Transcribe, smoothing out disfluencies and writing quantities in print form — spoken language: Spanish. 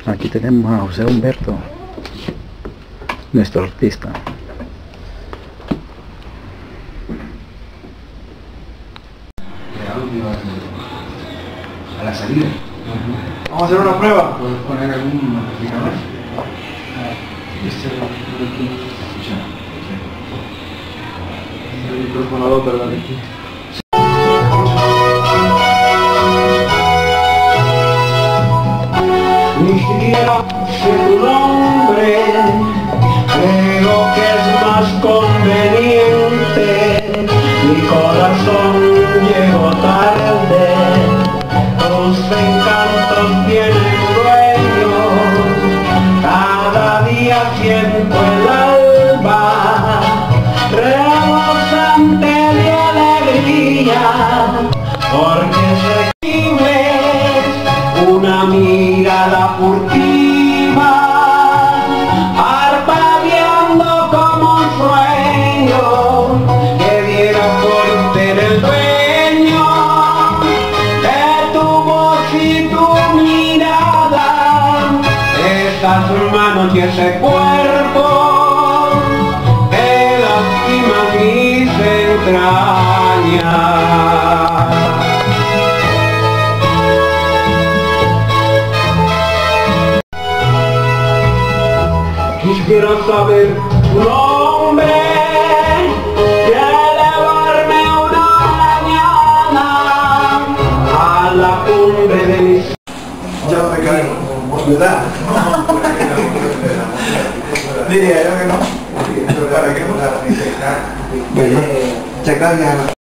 Aquí tenemos a José Humberto, nuestro artista. A la salida. Vamos a hacer una prueba. ¿Puedes poner algún amplificador? El microfonador, perdón. Ni siquiera sé tu nombre, creo que es más conveniente. Mi corazón llegó tarde, tus encantos tienen dueño. Cada día siento el alba rebosante de alegría, porque sé que una mirada furtiva, parpadeando como un sueño, que diera por ser el dueño de tu voz y tu mirada, esas manos y ese cuerpo que lastiman mis entrañas. Quisiera saber tu nombre y elevarme una mañana a la cumbre de mis... Ya me caigo, ¿verdad? Diría yo que no. ¿Para qué? Bueno, muchas gracias.